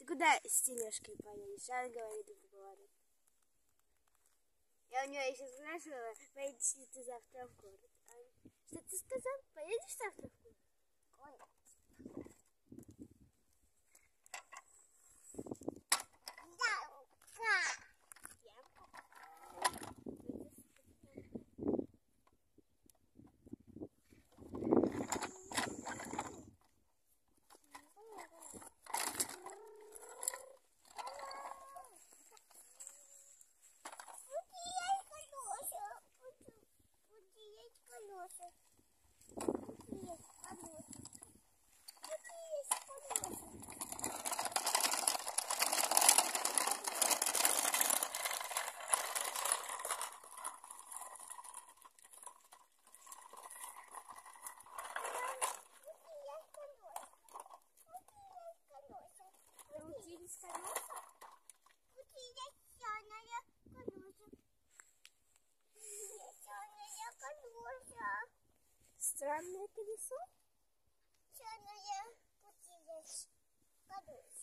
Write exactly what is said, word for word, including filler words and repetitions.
куда с тележкой поедешь? Она говорит, в город. Я у нее еще спрашивала, поедешь ли ты завтра в город. А что ты сказал? Поедешь завтра в город? Крутились колеса? Крутились черные колеса. Черные колеса. Странное колесо? Черные крутились колеса.